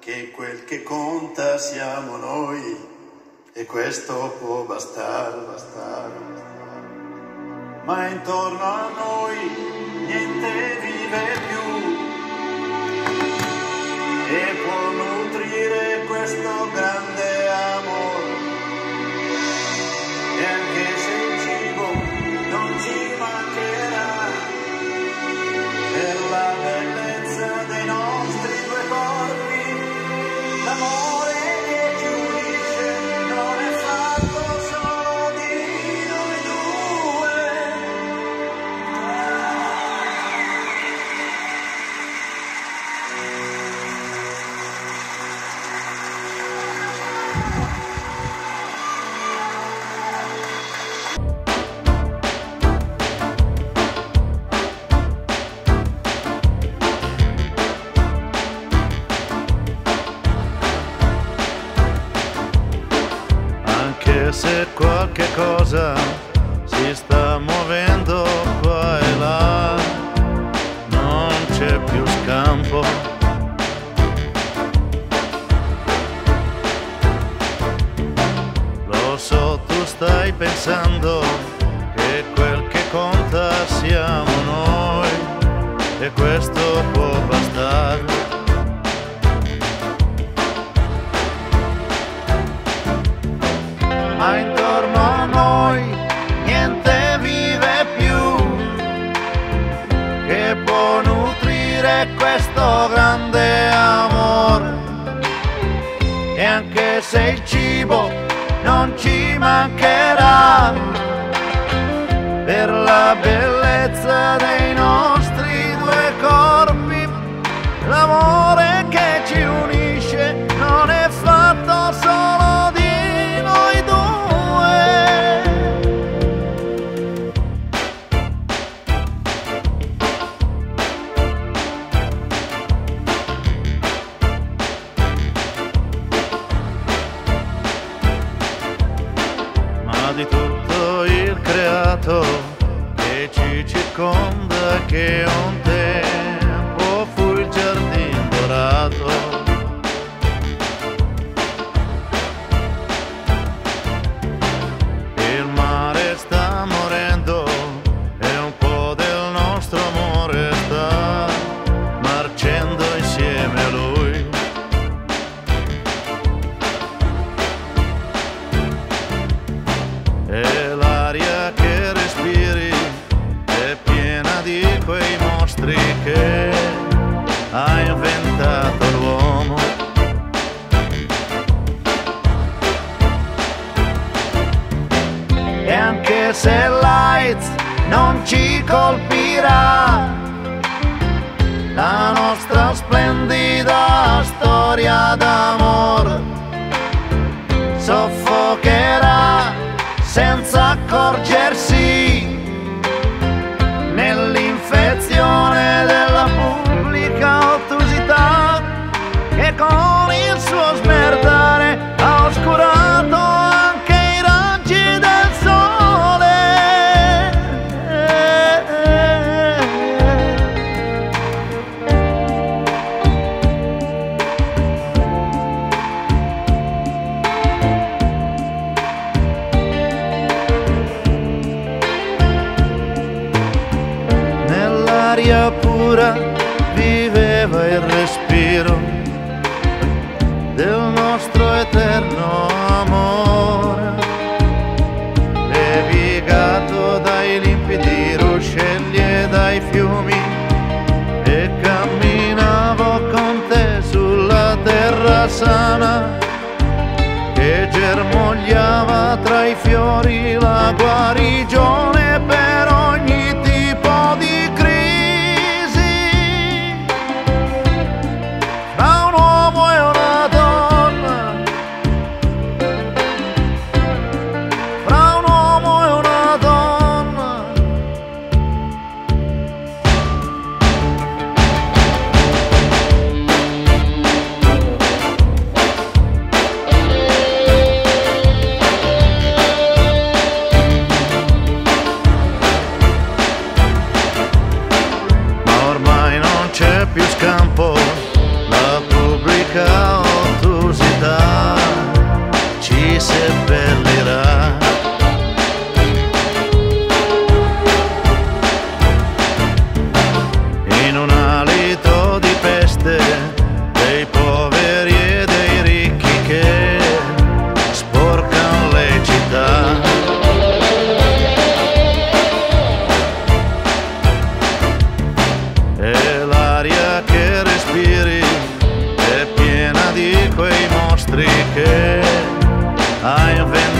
che quel che conta siamo noi, e questo può bastare. Ma intorno a noi niente vive più e può nutrire questo grande amore. E anche se il cibo non ci mancherà, per la bellezza dei nostri due corpi, l'amore che ci unisce non è fatto solo di noi due. Anche se qualche cosa si sta muovendo qua e là, non c'è più scampo. Lo so, tu stai pensando che quel che conta siamo noi, e questo può bastare. Ma intorno a noi niente vive più che può nutrire questo grande amore. E anche se il cibo non ci mancherà, per la bellezza dei nostri due corpi, l'amore che ci unisce non è fatto solo di noi due. Ma di tutto il creato che ci circonda, che un tempo fu il giardino dorato, il mare sta morendo e un po' del nostro amore sta marcendo insieme a lui. E l'aria che respiri è piena di quei mostri che ha inventato l'uomo. E anche se l'AIDS non ci colpirà, la nostra splendida storia d'amore soffocherà senza accorgersi nell'infezione della pubblica ottusità, che con il suo smerdare ha oscurato anche i raggi del sole. Nell'aria pura viveva il respiro del nostro eterno amore, levigato dai limpidi ruscelli e dai fiumi, e camminavo con te sulla terra sana che germogliava tra i fiori la guarigione per ogni tipo di crisi. Fra un uomo e una donna, fra un uomo e una donna. di quei mostri che hai inventato